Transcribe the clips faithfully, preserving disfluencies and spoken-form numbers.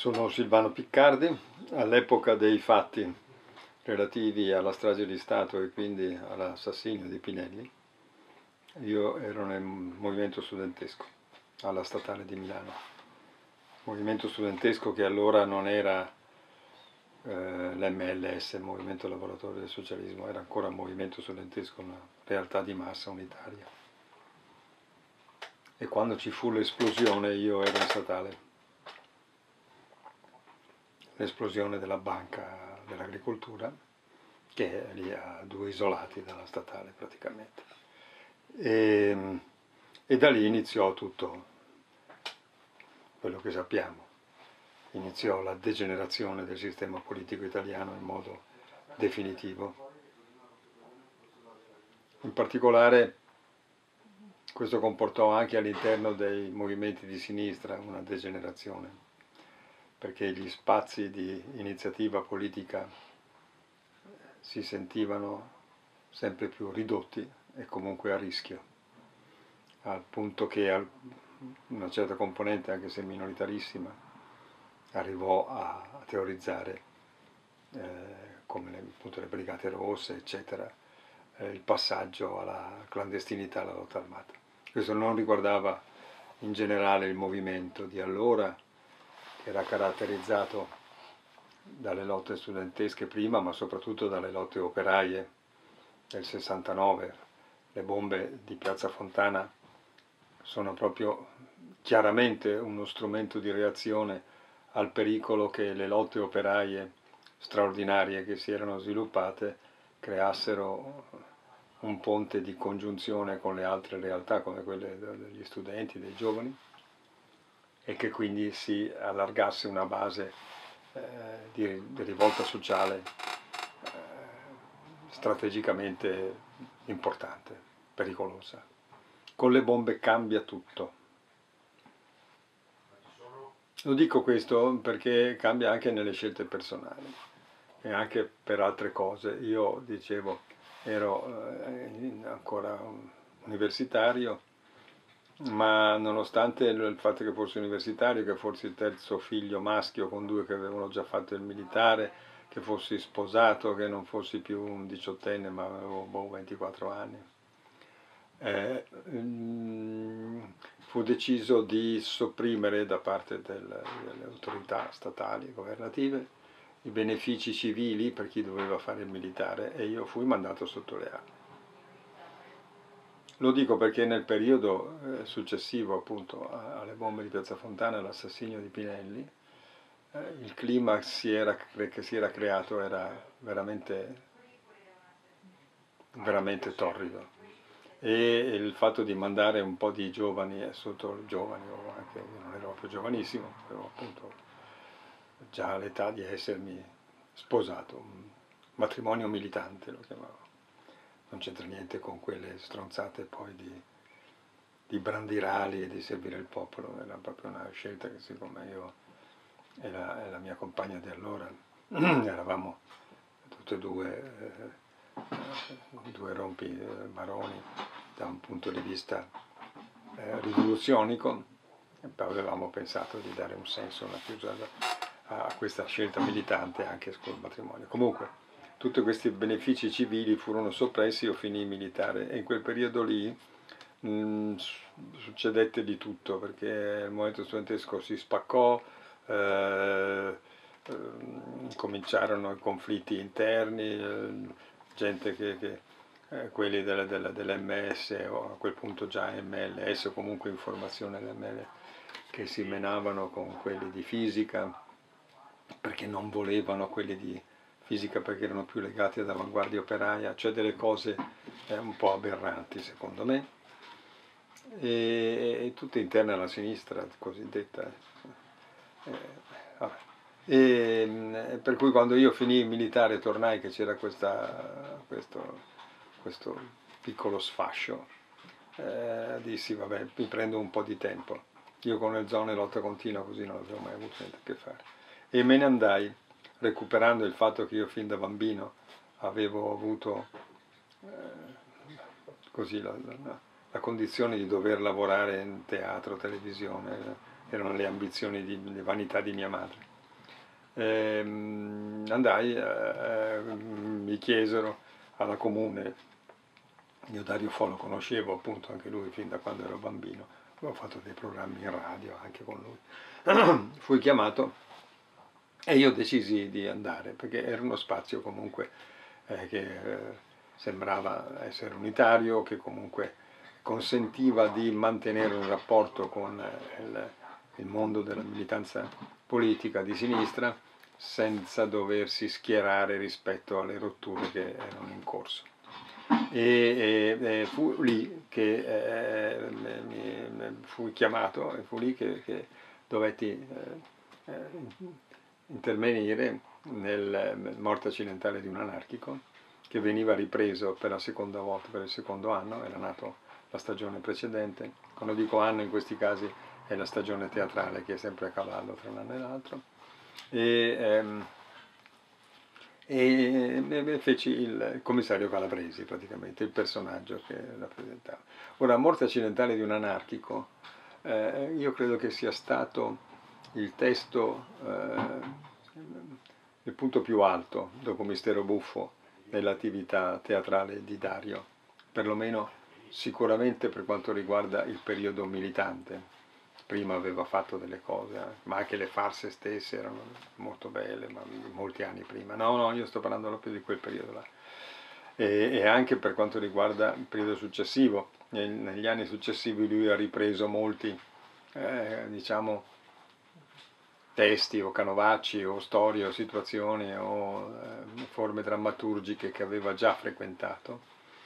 Sono Silvano Piccardi. All'epoca dei fatti relativi alla strage di Stato e quindi all'assassinio di Pinelli, io ero nel movimento studentesco alla Statale di Milano. Movimento studentesco che allora non era eh, l'M L S, il Movimento Lavoratore del Socialismo, era ancora un movimento studentesco, una realtà di massa unitaria. E quando ci fu l'esplosione io ero in Statale. L'esplosione della Banca dell'Agricoltura, che è lì a due isolati dalla Statale praticamente. E, e da lì iniziò tutto quello che sappiamo. Iniziò la degenerazione del sistema politico italiano in modo definitivo. In particolare questo comportò anche all'interno dei movimenti di sinistra una degenerazione, perché gli spazi di iniziativa politica si sentivano sempre più ridotti e comunque a rischio, al punto che una certa componente, anche se minoritarissima, arrivò a teorizzare, eh, come le, appunto, le Brigate Rosse, eccetera, eh, il passaggio alla clandestinità, alla lotta armata. Questo non riguardava in generale il movimento di allora, che era caratterizzato dalle lotte studentesche prima, ma soprattutto dalle lotte operaie del sessantanove. Le bombe di Piazza Fontana sono proprio chiaramente uno strumento di reazione al pericolo che le lotte operaie straordinarie che si erano sviluppate creassero un ponte di congiunzione con le altre realtà, come quelle degli studenti, dei giovani, e che quindi si allargasse una base eh, di, di rivolta sociale eh, strategicamente importante, pericolosa. Con le bombe cambia tutto. Lo dico questo perché cambia anche nelle scelte personali e anche per altre cose. Io, dicevo, ero eh, ancora universitario, ma nonostante il fatto che fossi universitario, che fossi il terzo figlio maschio con due che avevano già fatto il militare, che fossi sposato, che non fossi più un diciottenne ma avevo boh, ventiquattro anni, eh, fu deciso di sopprimere da parte del, delle autorità statali e governative i benefici civili per chi doveva fare il militare e io fui mandato sotto le armi. Lo dico perché nel periodo eh, successivo appunto alle bombe di Piazza Fontana e all'assassinio di Pinelli, eh, il clima si era, che si era creato era veramente, veramente torrido. E il fatto di mandare un po' di giovani, sotto giovani, o anche io non ero più giovanissimo, avevo appunto già l'età di essermi sposato, un matrimonio militante lo chiamavo. Non c'entra niente con quelle stronzate poi di, di brandirali e di servire il popolo, era proprio una scelta che secondo me io e la, e la mia compagna di allora eravamo tutte e due, eh, due rompi eh, maroni da un punto di vista eh, rivoluzionico, e poi avevamo pensato di dare un senso, una chiusura a questa scelta militante anche col matrimonio. Comunque, tutti questi benefici civili furono soppressi, io finii militare e in quel periodo lì mh, succedette di tutto, perché il movimento studentesco si spaccò, eh, eh, cominciarono i conflitti interni, eh, gente che, che eh, quelli delle, delle, dell'M S o a quel punto già M L S o comunque informazione dell'M L che si menavano con quelli di fisica, perché non volevano quelli di fisica perché erano più legati ad avanguardia operaia, cioè delle cose eh, un po' aberranti secondo me, e, e tutte interne alla sinistra cosiddetta. Eh, e, per cui quando io finii il militare e tornai che c'era questo, questo piccolo sfascio, eh, dissi vabbè mi prendo un po' di tempo. Io con le zone lotta continua così non avevo mai avuto niente a che fare. E me ne andai, recuperando il fatto che io fin da bambino avevo avuto eh, così la, la, la condizione di dover lavorare in teatro, televisione, erano le ambizioni, di, le vanità di mia madre. ehm, andai, eh, mi chiesero alla Comune, io Dario Fo lo conoscevo appunto anche lui fin da quando ero bambino, avevo fatto dei programmi in radio anche con lui, fui chiamato e io decisi di andare perché era uno spazio comunque eh, che eh, sembrava essere unitario, che comunque consentiva di mantenere un rapporto con eh, il, il mondo della militanza politica di sinistra senza doversi schierare rispetto alle rotture che erano in corso. E, e, e fu lì che eh, mi, mi fui chiamato e fu lì che, che dovetti eh, eh, intervenire nel Morte accidentale di un anarchico che veniva ripreso per la seconda volta, per il secondo anno, era nato la stagione precedente. Quando dico anno in questi casi è la stagione teatrale che è sempre a cavallo tra un anno e l'altro. E, ehm, e feci il commissario Calabresi, praticamente, il personaggio che rappresentava. Ora, Morte accidentale di un anarchico, eh, io credo che sia stato il testo, eh, il punto più alto, dopo Mistero Buffo, nell'attività teatrale di Dario, perlomeno sicuramente per quanto riguarda il periodo militante. Prima aveva fatto delle cose, eh, ma anche le farse stesse erano molto belle, ma molti anni prima. No, no, io sto parlando proprio di quel periodo là. E, e anche per quanto riguarda il periodo successivo, negli anni successivi lui ha ripreso molti, eh, diciamo, testi o canovacci o storie o situazioni o eh, forme drammaturgiche che aveva già frequentato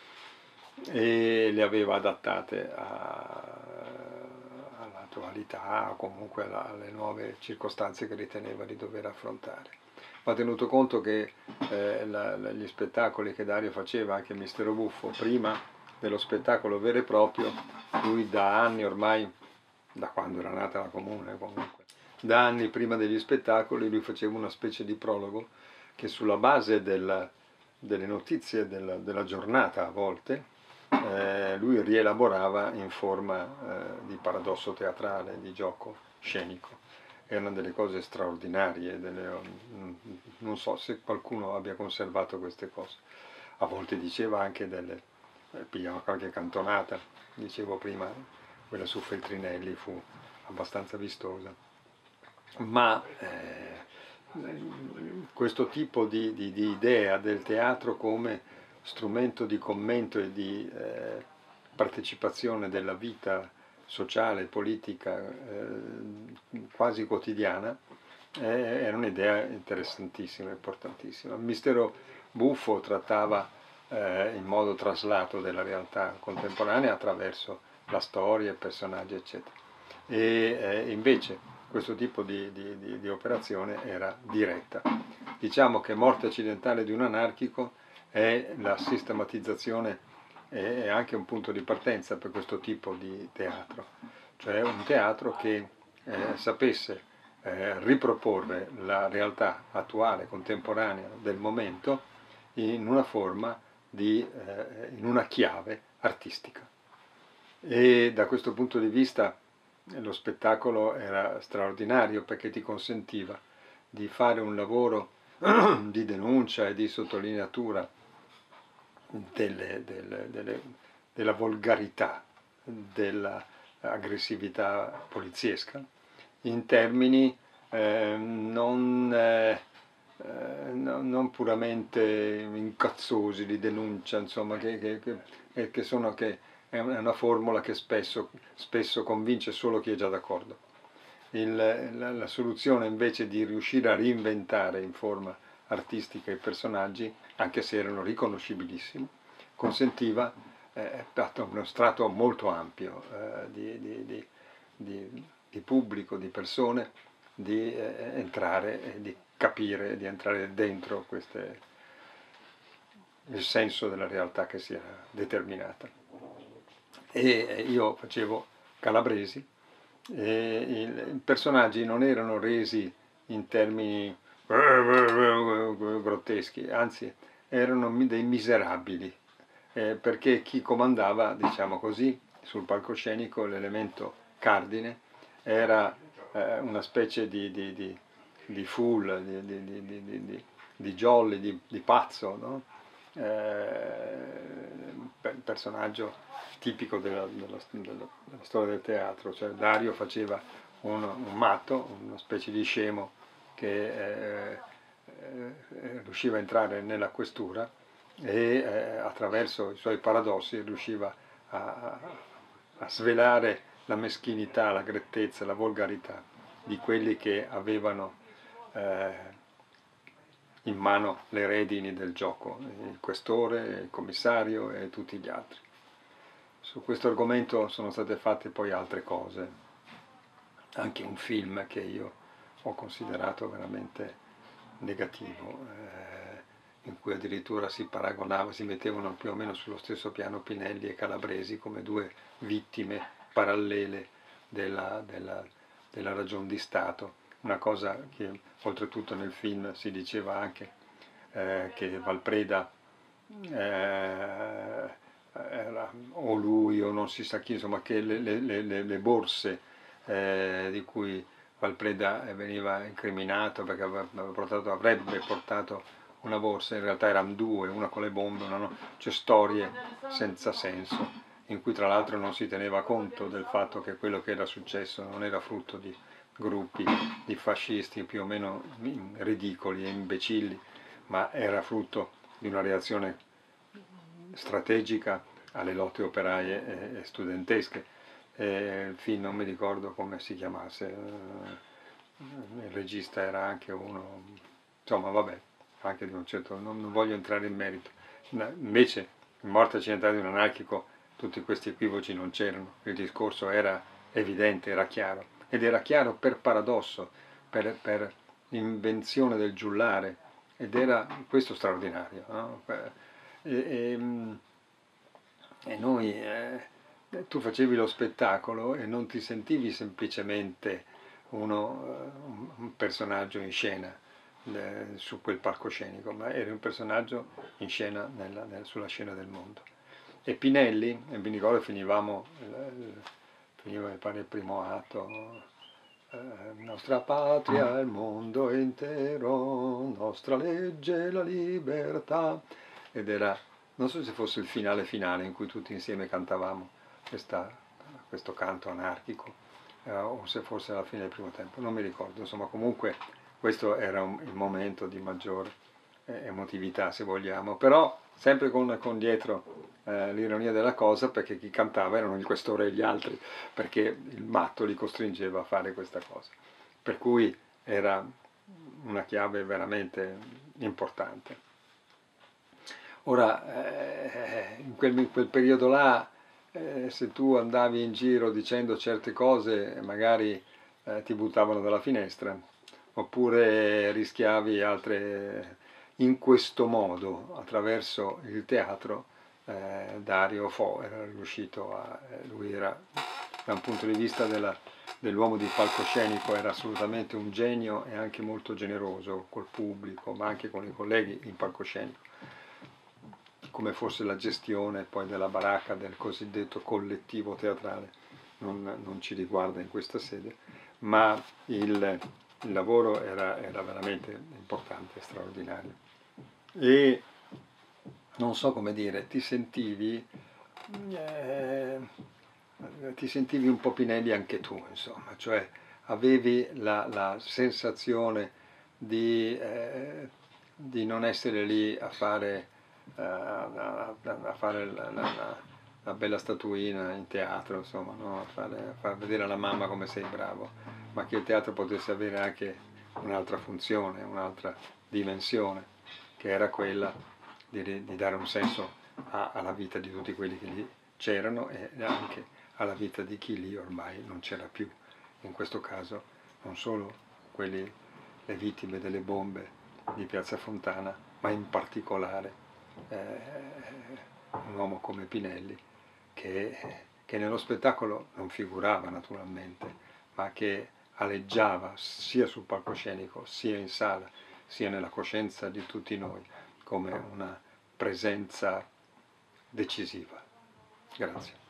e le aveva adattate a, all'attualità o comunque alla, alle nuove circostanze che riteneva di dover affrontare. Va tenuto conto che eh, la, la, gli spettacoli che Dario faceva, anche Mistero Buffo, prima dello spettacolo vero e proprio, lui da anni ormai, da quando era nata la Comune comunque, da anni prima degli spettacoli lui faceva una specie di prologo che sulla base del, delle notizie della, della giornata a volte eh, lui rielaborava in forma eh, di paradosso teatrale, di gioco scenico. Erano delle cose straordinarie, delle, non so se qualcuno abbia conservato queste cose. A volte diceva anche delle, eh, pigliava qualche cantonata, dicevo prima, quella su Feltrinelli fu abbastanza vistosa. Ma eh, questo tipo di, di, di idea del teatro come strumento di commento e di eh, partecipazione della vita sociale, politica, eh, quasi quotidiana, eh, era un'idea interessantissima, importantissima. Il Mistero Buffo trattava eh, in modo traslato della realtà contemporanea attraverso la storia, i personaggi, eccetera. E eh, invece questo tipo di, di, di, di operazione era diretta. Diciamo che Morte accidentale di un anarchico è la sistematizzazione e anche un punto di partenza per questo tipo di teatro, cioè un teatro che eh, sapesse eh, riproporre la realtà attuale, contemporanea del momento in una forma di, eh, in una chiave artistica. E da questo punto di vista lo spettacolo era straordinario perché ti consentiva di fare un lavoro di denuncia e di sottolineatura delle, delle, delle, della volgarità, dell'aggressività poliziesca in termini eh, non, eh, non puramente incazzosi di denuncia, insomma, che, che, che, che sono che è una formula che spesso, spesso convince solo chi è già d'accordo. La, la soluzione invece di riuscire a reinventare in forma artistica i personaggi, anche se erano riconoscibilissimi, consentiva eh, uno strato molto ampio eh, di, di, di, di, di pubblico, di persone, di eh, entrare e di capire, di entrare dentro queste, il senso della realtà che si era determinata. E io facevo Calabresi e i personaggi non erano resi in termini grotteschi, anzi erano dei miserabili, eh, perché chi comandava, diciamo così, sul palcoscenico l'elemento cardine era eh, una specie di, di, di di fool, di, di, di, di, di, di, di jolly, di, di pazzo, no? eh, personaggio tipico della, della, della, della storia del teatro, cioè Dario faceva un, un matto, una specie di scemo che eh, eh, riusciva a entrare nella questura e eh, attraverso i suoi paradossi riusciva a, a svelare la meschinità, la grettezza, la volgarità di quelli che avevano eh, in mano le redini del gioco, il questore, il commissario e tutti gli altri. Su questo argomento sono state fatte poi altre cose, anche un film che io ho considerato veramente negativo, eh, in cui addirittura si paragonava, si mettevano più o meno sullo stesso piano Pinelli e Calabresi come due vittime parallele della, della, della ragion di Stato. Una cosa che oltretutto nel film si diceva anche eh, che Valpreda eh, era, o lui o non si sa chi, insomma, che le, le, le, le borse eh, di cui Valpreda veniva incriminato perché aveva portato, avrebbe portato una borsa, in realtà erano due, una con le bombe, una no, cioè storie senza senso, in cui tra l'altro non si teneva conto del fatto che quello che era successo non era frutto di gruppi di fascisti più o meno ridicoli e imbecilli, ma era frutto di una reazione strategica alle lotte operaie e studentesche. E il film non mi ricordo come si chiamasse, il regista era anche uno, insomma vabbè, anche di un certo, non, non voglio entrare in merito. Invece in Morte accidentale di un anarchico tutti questi equivoci non c'erano, il discorso era evidente, era chiaro, ed era chiaro per paradosso, per, per invenzione del giullare, ed era questo straordinario, no? e, e, e noi, eh, tu facevi lo spettacolo e non ti sentivi semplicemente uno, un personaggio in scena eh, su quel palcoscenico, ma eri un personaggio in scena nella, nella, sulla scena del mondo. E Pinelli, e mi ricordo finivamo, eh, finiva mi pare il primo atto, eh, nostra patria, il mondo intero, nostra legge, la libertà, ed era, non so se fosse il finale finale in cui tutti insieme cantavamo questa, questo canto anarchico, eh, o se fosse alla fine del primo tempo, non mi ricordo, insomma comunque questo era un, il momento di maggior eh, emotività se vogliamo, però sempre con, con dietro eh, l'ironia della cosa, perché chi cantava erano il questore e gli altri, perché il matto li costringeva a fare questa cosa, per cui era una chiave veramente importante. Ora, eh, in, quel, in quel periodo là, eh, se tu andavi in giro dicendo certe cose, magari eh, ti buttavano dalla finestra, oppure rischiavi altre. In questo modo, attraverso il teatro, eh, Dario Fo era riuscito a, eh, lui era, da un punto di vista della, dell'uomo di palcoscenico, era assolutamente un genio e anche molto generoso col pubblico, ma anche con i colleghi in palcoscenico. Come fosse la gestione poi della baracca del cosiddetto collettivo teatrale non, non ci riguarda in questa sede, ma il, il lavoro era, era veramente importante, straordinario. E non so come dire, ti sentivi, eh, ti sentivi un po' Pinelli anche tu, insomma, cioè avevi la, la sensazione di, eh, di non essere lì a fare a, a fare la, la, la bella statuina in teatro, insomma, no? a, fare, a far vedere alla mamma come sei bravo, ma che il teatro potesse avere anche un'altra funzione, un'altra dimensione, che era quella di, di dare un senso a, alla vita di tutti quelli che lì c'erano e anche alla vita di chi lì ormai non c'era più. In questo caso non solo quelli, le vittime delle bombe di Piazza Fontana, ma in particolare Eh, un uomo come Pinelli che, che nello spettacolo non figurava naturalmente, ma che aleggiava sia sul palcoscenico, sia in sala, sia nella coscienza di tutti noi come una presenza decisiva. Grazie.